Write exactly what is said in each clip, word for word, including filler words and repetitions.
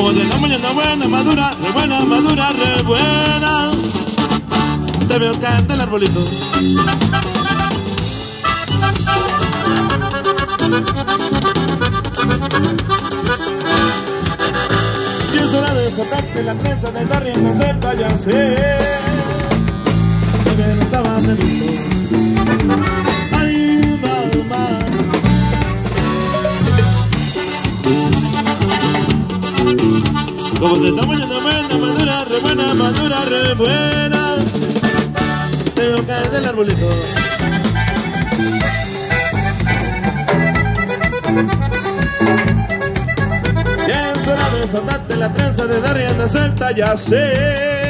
Como de la mañana buena, madura, re buena, madura, re buena. Te veo caer del arbolito. Y es hora de soltarte la trenza de dar rienda suelta, ya sé que no estaba previsto. Ay, mamá. Como te está poniendo buena, madura, re buena, madura, re buena. Te veo caer del arbolito. Y es hora de soltarte la trenza de dar rienda suelta, ya sé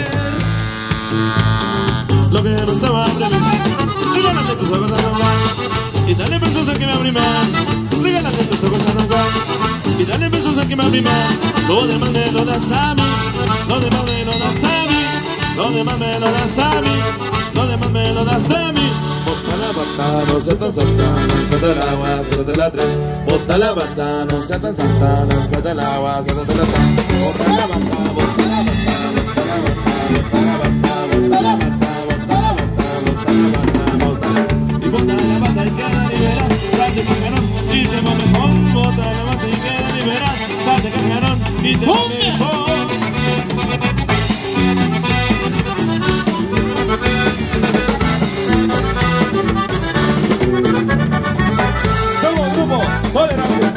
lo que no estaba previsto. Regálate tus ojos a Don Juan y dale besos al que me abrime. Regálate tus ojos a Don Juan y dale besos al que me abrime. Lo demás me lo das a mí, lo demás me lo das a mí, lo demás me lo das a mí, lo demás me lo das a mí. Bota la bata, no sea tan santa, lánzate el agua, suéltate la tren. Bota la bata, no sea tan santa, lánzate el agua, suéltate la tren. Bota la bata, bota la bata, bota la bata, bota la bata, bota la bata, bota la bata, bota la bata, bota la. Y bota la bata y queda liberada, salte cargarón y te va mejor. Bota la bata y queda liberada, salte cargarón y te va mejor. Somos grupo Tolerancia.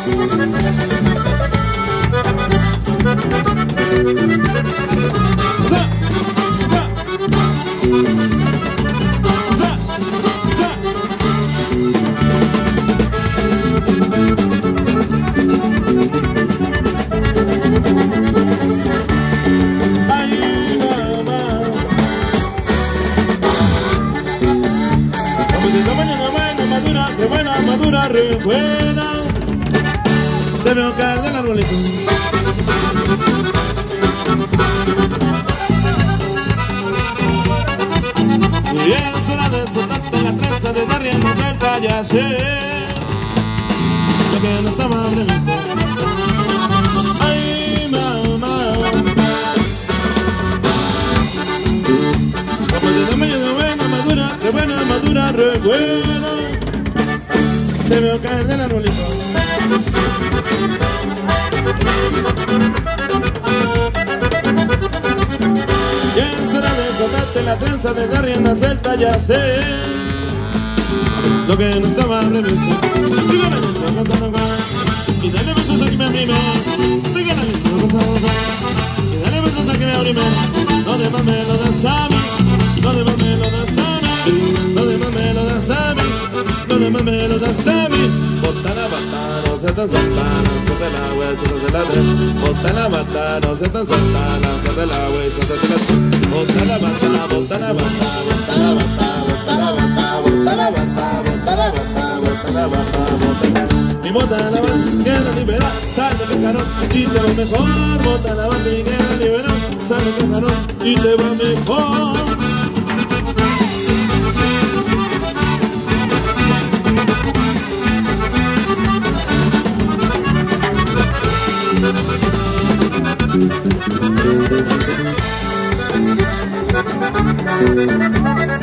Sa, sa, sa, sa. Ay, mamá. Como de la mañana buena, madura, re buena, madura, re buena. Te veo caer del arbolito. Y es hora de soltarte la trenza de dar rienda suelta, ya sé lo que no estaba previsto. Ay, mamá. Como de la mañana buena, madura, re buena, madura, re buena. Te veo caer del arbolito. Y es hora de soltarte la trenza de dar rienda suelta, ya sé lo que no estaba previsto. Dígale mis ojos a Don Juan y dale besos a que me abrime. Dígale mis ojos a Don Juan y dale besos a que me abrime. Lo demás me lo das a mí, lo demás me lo das a mí, lo demás me lo das a mí, lo demás me lo das a mí. Bota la bata, no se tan suelta, lánzate el agua, suéltate la tren. Bota la bata, no se tan suelta, lánzate el agua, suéltate la tren. Bota la bata, bota la bata, bota la bata, bota la bata, bota la bata, bota la bata, bota la bata, bota. Y bota la bata, queda liberada, sale el carón y te va mejor. Bota la bata y queda liberada, sale el carón y te va mejor. Thank you.